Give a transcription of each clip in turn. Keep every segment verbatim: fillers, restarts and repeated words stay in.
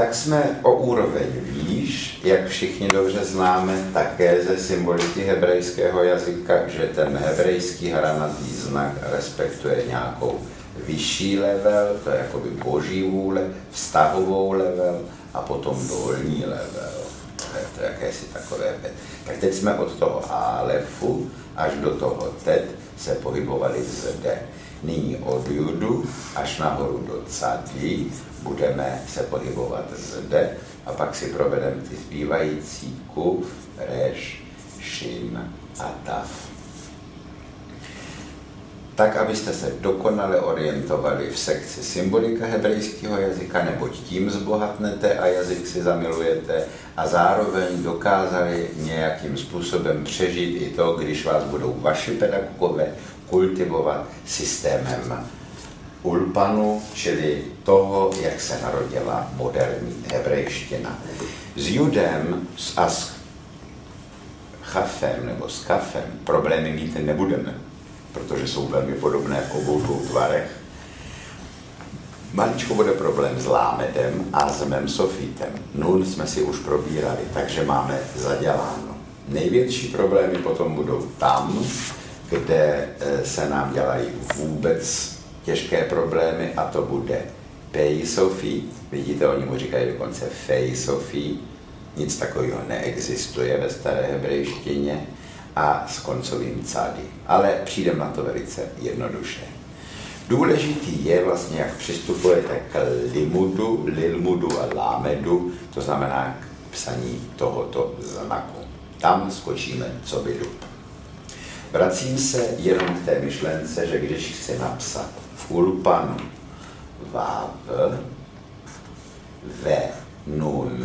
tak jsme o úroveň výš, jak všichni dobře známe, také ze symboliky hebrejského jazyka, že ten hebrejský hranatý znak respektuje nějakou vyšší level, to je jakoby boží vůle, vztahovou level a potom dolní level. To je to jakési takové bet. Tak teď jsme od toho Alefu až do toho Tet se pohybovali zde. Nyní od Judu až nahoru do Cadi budeme se pohybovat zde a pak si provedeme ty zbývající Kuf, Reš, Šin a Taf. Tak, abyste se dokonale orientovali v sekci symbolika hebrejského jazyka, neboť tím zbohatnete a jazyk si zamilujete a zároveň dokázali nějakým způsobem přežít i to, když vás budou vaši pedagogové kultivovat systémem ulpanu, čili toho, jak se narodila moderní hebrejština. S Judem a s Chafem nebo s Kafem problémy mít nebudeme, protože jsou velmi podobné v obou dvou tvarech. Maličko bude problém s Lámedem a s Memsofitem. Nun jsme si už probírali, takže máme zaděláno. Největší problémy potom budou tam, kde se nám dělají vůbec těžké problémy, a to bude Pei Sofit. Vidíte, oni mu říkají dokonce Fei Sofit. Nic takového neexistuje ve staré hebrejštině. A s koncovým cády. Ale přijdeme na to velice jednoduše. Důležitý je vlastně, jak přistupujete k limudu, lilmudu a lámedu, to znamená k psaní tohoto znaku. Tam skočíme co by dub. Vracím se jenom k té myšlence, že když chci napsat v ulpanu váv, ve, nun,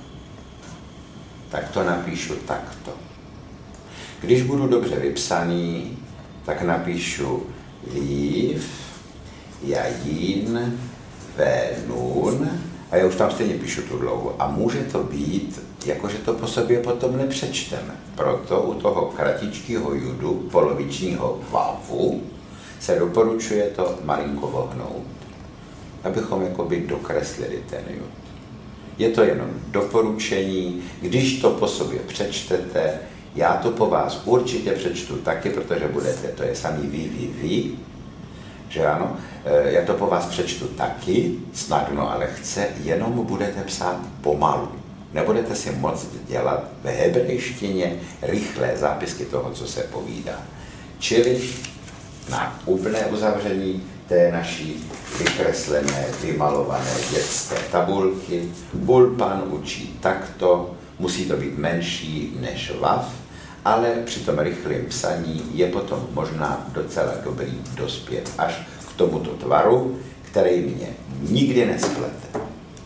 tak to napíšu takto. Když budu dobře vypsaný, tak napíšu lív, jajín, ve, nun, a já už tam stejně píšu tu dlouho. A může to být, jakože to po sobě potom nepřečteme. Proto u toho kratičkého judu, polovičního vavu, se doporučuje to malinko vohnout, abychom jakoby dokreslili ten jud. Je to jenom doporučení, když to po sobě přečtete, já to po vás určitě přečtu taky, protože budete, to je samý vy, vy, vy, že ano, já to po vás přečtu taky, snadno a lehce, jenom budete psát pomalu. Nebudete si moct dělat ve hebrejštině rychlé zápisky toho, co se povídá. Čili na úplné uzavření té naší vykreslené, vymalované dětské tabulky, ulpan učí takto, musí to být menší než vav, ale při tom rychlém psaní je potom možná docela dobrý dospět až k tomuto tvaru, který mě nikdy nesplete.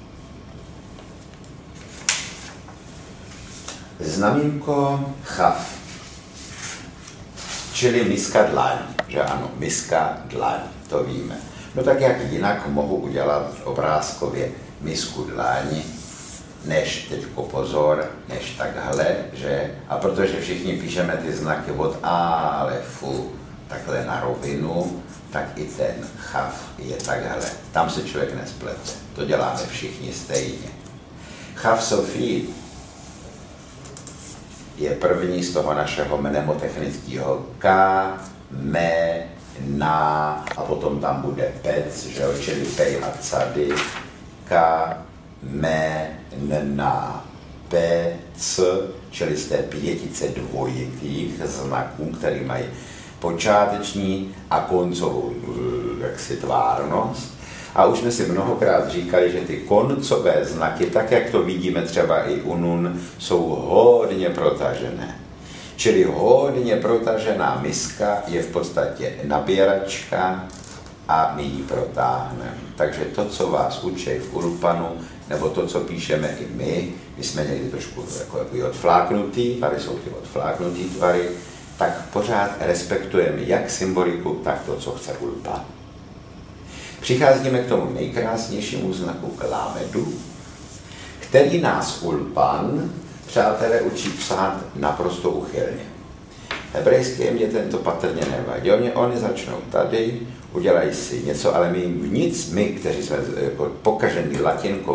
Znamínko chav, čili miska dlaň, že ano, miska dlaň, to víme. No tak jak jinak mohu udělat obrázkově misku dlaň, než teďko pozor, než takhle, že? A protože všichni píšeme ty znaky od Alefu takhle na rovinu, tak i ten chav je takhle. Tam se člověk nesplete. To děláme všichni stejně. Chav Sofit je první z toho našeho mnemotechnického K, me, na, a potom tam bude pec, že jo, čili pej a cady, K, me, na, p, c, čili z té pětice dvojitých znaků, které mají počáteční a koncovou jaksi tvárnost. A už jsme si mnohokrát říkali, že ty koncové znaky, tak jak to vidíme třeba i u nun, jsou hodně protažené. Čili hodně protažená miska je v podstatě nabíračka a my ji protáhneme. Takže to, co vás učí v ulpanu, nebo to, co píšeme i my, my jsme někdy trošku jako, jako odfláknutý, tady jsou ty odfláknutý tvary, tak pořád respektujeme jak symboliku, tak to, co chce ulpan. Přicházíme k tomu nejkrásnějšímu znaku k lámedu, který nás ulpan, přátelé, učí psát naprosto uchylně. Hebrejským dětem to patrně nevadí. Oni, oni začnou tady, udělají si něco, ale my jim nic, my, kteří jsme jako pokažený latinkou,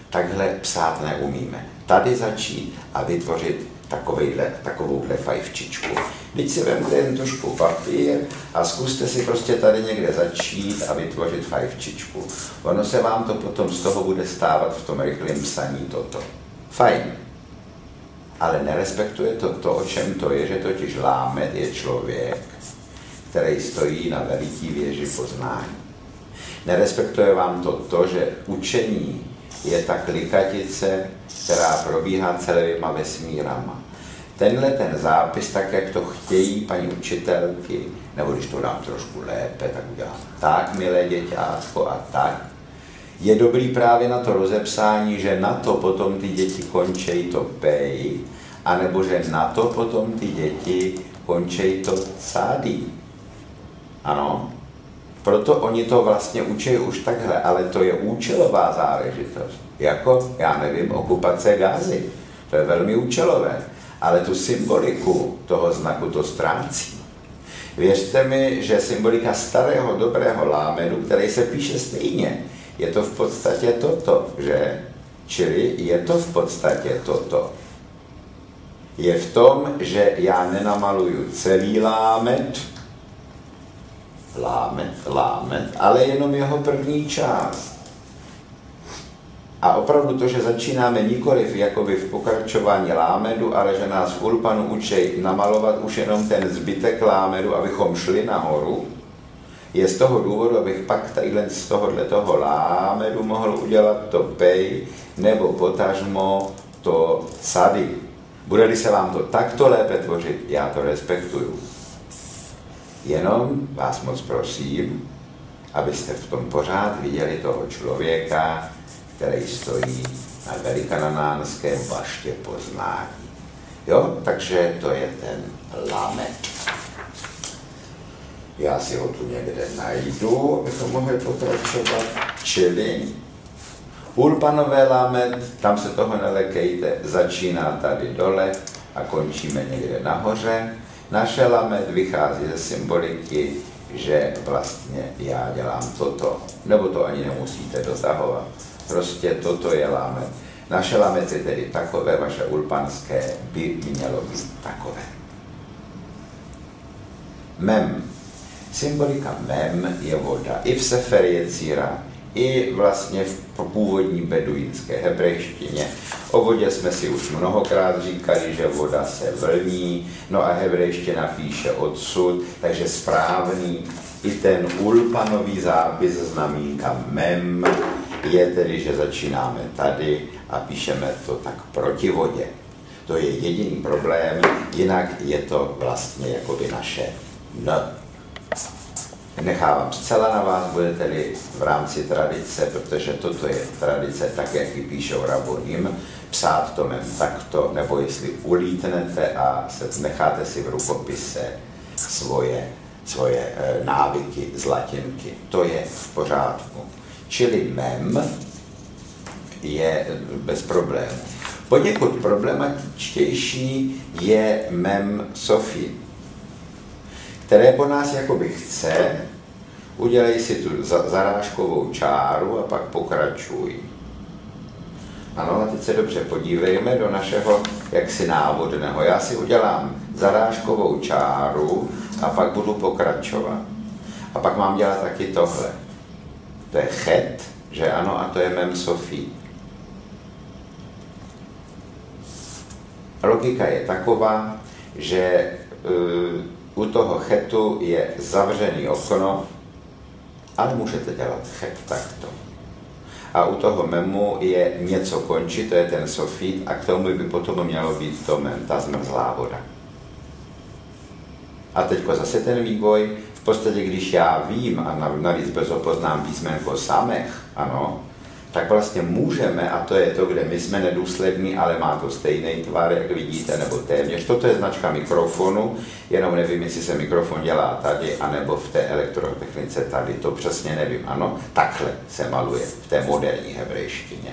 takhle psát neumíme. Tady začít a vytvořit takovejhle, takovouhle fajfčičku. Teď si vemte jen tužku papír a zkuste si prostě tady někde začít a vytvořit fajfčičku. Ono se vám to potom z toho bude stávat v tom rychlém psaní toto. Fajn. Ale nerespektuje to to, o čem to je, že totiž lámet je člověk, který stojí na veliký věži poznání. Nerespektuje vám to to, že učení je ta klikatice, která probíhá celýma vesmírama. Tenhle ten zápis, tak jak to chtějí paní učitelky, nebo když to dám trošku lépe, tak udělám tak, milé děťátko, a tak, je dobrý právě na to rozepsání, že na to potom ty děti končejí to pej, anebo že na to potom ty děti končejí to cádí. Ano? Proto oni to vlastně učí už takhle, ale to je účelová záležitost. Jako, já nevím, okupace Gázy. To je velmi účelové, ale tu symboliku toho znaku to ztrácí. Věřte mi, že symbolika starého dobrého lámedu, který se píše stejně, je to v podstatě toto, že? Čili je to v podstatě toto. Je v tom, že já nenamaluju celý lámed, lámet, lámet, ale jenom jeho první část. A opravdu to, že začínáme nikoliv jakoby v pokračování lámedu, ale že nás v Ulpanu učí namalovat už jenom ten zbytek lámedu, abychom šli nahoru, je z toho důvodu, abych pak tadyhle z tohohle toho lámedu mohl udělat to pej, nebo potažmo to cady. Bude-li se vám to takto lépe tvořit, já to respektuju. Jenom vás moc prosím, abyste v tom pořád viděli toho člověka, který stojí na velikanánském baště poznání. Jo, takže to je ten lámet. Já si ho tu někde najdu, abychom mohli pokračovat. Čili Ulpanové lámet, tam se toho nelekejte, začíná tady dole a končíme někde nahoře. Naše lamet vychází ze symboliky, že vlastně já dělám toto, nebo to ani nemusíte dotahovat. Prostě toto je lámet. Naše lámet je tedy takové, vaše ulpanské by mělo být takové. Mem. Symbolika mem je voda. I v Sefer Jecira, i vlastně v původní beduínské hebrejštině. O vodě jsme si už mnohokrát říkali, že voda se vlní, no a hebrejština píše odsud, takže správný i ten ulpanový zápis znamínka mem je tedy, že začínáme tady a píšeme to tak proti vodě. To je jediný problém, jinak je to vlastně jakoby naše n. Nechávám zcela na vás, budete-li v rámci tradice, protože toto je tradice, tak jak ji píšou raboním, psát to mem takto, nebo jestli ulítnete a se necháte si v rukopise svoje, svoje e, návyky z latinky. To je v pořádku. Čili mem je bez problémů. Poněkud problematičtější je mem Sofí, které po nás jakoby chce, udělej si tu zarážkovou čáru a pak pokračuj. Ano, a teď se dobře podívejme do našeho jaksi návodného. Já si udělám zarážkovou čáru a pak budu pokračovat. A pak mám dělat taky tohle. To je chet, že ano, a to je mem Sofí. Logika je taková, že uh, u toho chetu je zavřený okno, ale můžete dělat chet takto. A u toho memu je něco končí, to je ten sofít, a k tomu by potom mělo být to mem, ta zmrzlá voda. A teďko zase ten vývoj, v podstatě když já vím, a navíc brzo poznám písmenko samech, ano, tak vlastně můžeme, a to je to, kde my jsme nedůslední, ale má to stejný tvar, jak vidíte, nebo téměř. Toto je značka mikrofonu, jenom nevím, jestli se mikrofon dělá tady, anebo v té elektrotechnice tady, to přesně nevím. Ano, takhle se maluje v té moderní hebrejštině.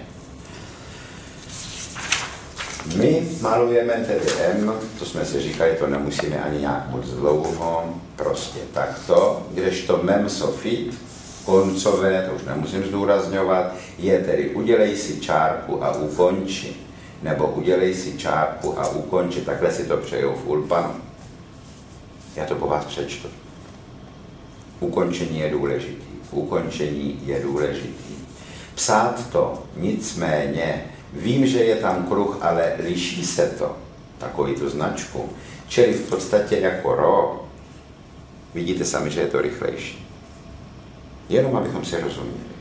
My malujeme tedy M, to jsme si říkali, to nemusíme ani nějak moc dlouho, prostě takto, kdežto mem sofít koncové, to už nemusím zdůrazňovat, je tedy udělej si čárku a ukonči, nebo udělej si čárku a ukonči, takhle si to přejou v Ulpanu. Já to po vás přečtu. Ukončení je důležitý. Ukončení je důležitý. Psát to, nicméně, vím, že je tam kruh, ale liší se to, takový tu značku, čili v podstatě jako ro, vidíte sami, že je to rychlejší. Jenom abychom si rozuměli.